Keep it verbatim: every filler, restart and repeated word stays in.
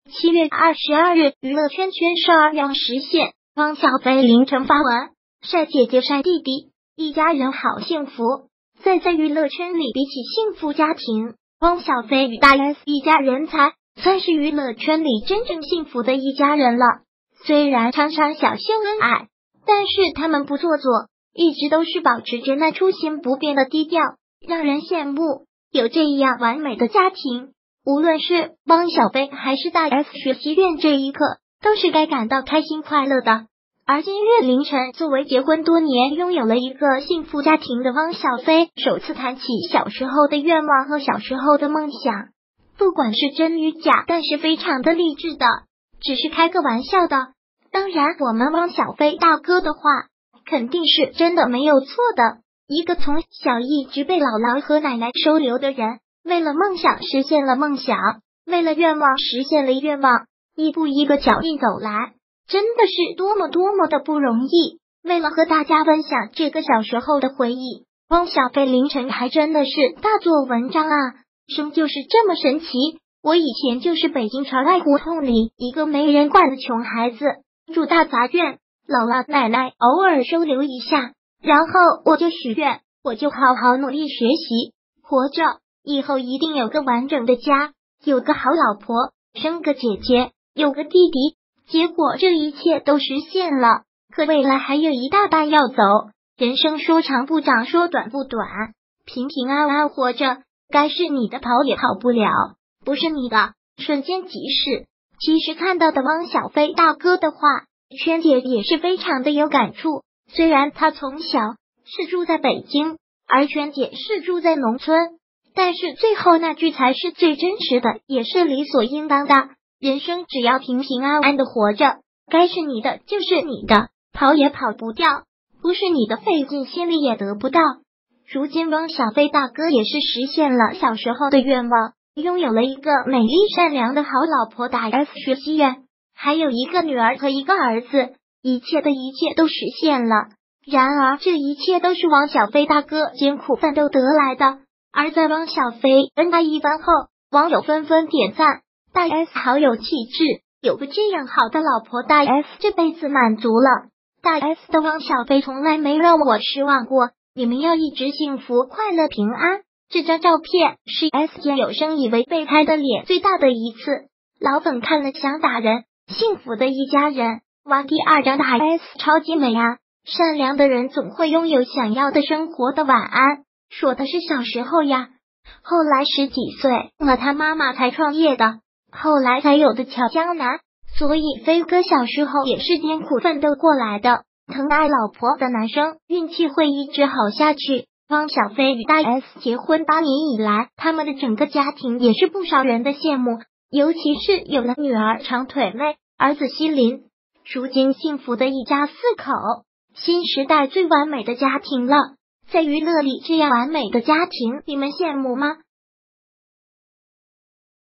七月二十二日，娱乐圈宣示二要实现。汪小菲凌晨发文晒姐姐晒弟弟，一家人好幸福。在在娱乐圈里，比起幸福家庭，汪小菲与大 S 一家人才算是娱乐圈里真正幸福的一家人了。虽然常常小秀恩爱，但是他们不做作，一直都是保持着那初心不变的低调，让人羡慕。有这样完美的家庭，无论是汪小菲还是大 S 学习院，这一刻都是该感到开心快乐的。而今日凌晨，作为结婚多年拥有了一个幸福家庭的汪小菲，首次谈起小时候的愿望和小时候的梦想，不管是真与假，但是非常的励志的，只是开个玩笑的。当然，我们汪小菲大哥的话肯定是真的没有错的。一个从小一直被姥姥和奶奶收留的人，为了梦想实现了梦想，为了愿望实现了愿望，一步一个脚印走来，真的是多么多么的不容易。为了和大家分享这个小时候的回忆，汪小菲凌晨还真的是大做文章啊！生就是这么神奇，我以前就是北京朝外胡同里一个没人管的穷孩子，住大杂院，姥姥奶奶偶尔收留一下，然后我就许愿，我就好好努力学习，活着，以后一定有个完整的家，有个好老婆，生个姐姐，有个弟弟。结果这一切都实现了，可未来还有一大半要走。人生说长不长，说短不短，平平安安活着，该是你的跑也跑不了，不是你的瞬间即逝。其实看到的汪小菲大哥的话，圈姐也是非常的有感触。虽然他从小是住在北京，而圈姐是住在农村，但是最后那句才是最真实的，也是理所应当的。人生只要平平安安的活着，该是你的就是你的，跑也跑不掉，不是你的费尽心力也得不到。如今汪小菲大哥也是实现了小时候的愿望，拥有了一个美丽善良的好老婆大 S 学习院，还有一个女儿和一个儿子，一切的一切都实现了。然而这一切都是汪小菲大哥艰苦奋斗得来的。而在汪小菲恩爱一番后，网友纷纷点赞，大 S 好有气质，有个这样好的老婆，大 S 这辈子满足了。大 S 的汪小菲从来没让我失望过，你们要一直幸福快乐平安。这张照片是 S 姐有生以为被拍的脸最大的一次，老粉看了想打人。幸福的一家人，哇，第二张大 S 超级美啊！善良的人总会拥有想要的生活的晚安，说的是小时候呀。后来十几岁了，他妈妈才创业的，后来才有的乔江南，所以飞哥小时候也是艰苦奋斗过来的。疼爱老婆的男生运气会一直好下去。汪小菲与大 S 结婚八年以来，他们的整个家庭也是不少人的羡慕，尤其是有了女儿长腿妹，儿子希林，如今幸福的一家四口，新时代最完美的家庭了。在娱乐里这样完美的家庭，你们羡慕吗？